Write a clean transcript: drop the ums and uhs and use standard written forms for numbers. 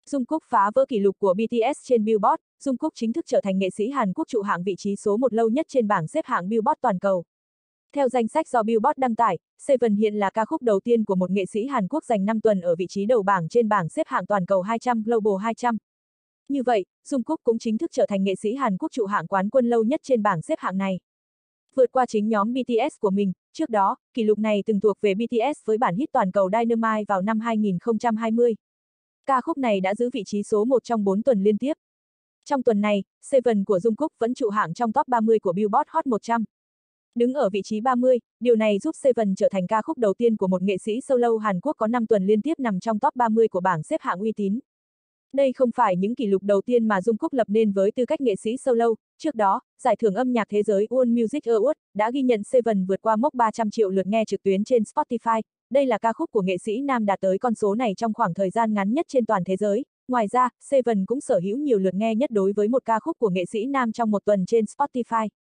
Jungkook phá vỡ kỷ lục của BTS trên Billboard, Jungkook chính thức trở thành nghệ sĩ Hàn Quốc trụ hạng vị trí số 1 lâu nhất trên bảng xếp hạng Billboard toàn cầu. Theo danh sách do Billboard đăng tải, Seven hiện là ca khúc đầu tiên của một nghệ sĩ Hàn Quốc dành 5 tuần ở vị trí đầu bảng trên bảng xếp hạng toàn cầu 200 Global 200. Như vậy, Jungkook cũng chính thức trở thành nghệ sĩ Hàn Quốc trụ hạng quán quân lâu nhất trên bảng xếp hạng này. Vượt qua chính nhóm BTS của mình, trước đó, kỷ lục này từng thuộc về BTS với bản hit toàn cầu Dynamite vào năm 2020. Ca khúc này đã giữ vị trí số 1 trong 4 tuần liên tiếp. Trong tuần này, Seven của Jungkook vẫn trụ hạng trong top 30 của Billboard Hot 100. Đứng ở vị trí 30, điều này giúp Seven trở thành ca khúc đầu tiên của một nghệ sĩ solo Hàn Quốc có 5 tuần liên tiếp nằm trong top 30 của bảng xếp hạng uy tín. Đây không phải những kỷ lục đầu tiên mà Jungkook lập nên với tư cách nghệ sĩ solo. Trước đó, giải thưởng âm nhạc thế giới World Music Awards đã ghi nhận Seven vượt qua mốc 300 triệu lượt nghe trực tuyến trên Spotify. Đây là ca khúc của nghệ sĩ nam đạt tới con số này trong khoảng thời gian ngắn nhất trên toàn thế giới. Ngoài ra, Seven cũng sở hữu nhiều lượt nghe nhất đối với một ca khúc của nghệ sĩ nam trong một tuần trên Spotify.